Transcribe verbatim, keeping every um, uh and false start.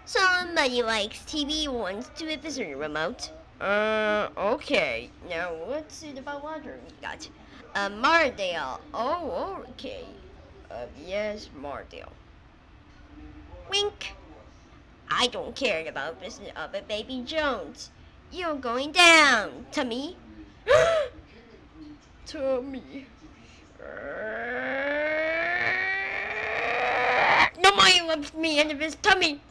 Somebody likes T V wants to visit a remote. Uh, okay. Now what's it about water we got? A mardel. Oh, okay. Uh, yes, mardel. Wink. I don't care about business of a baby Jones. You're going down, Tummy. Tummy. No more of me and of his tummy.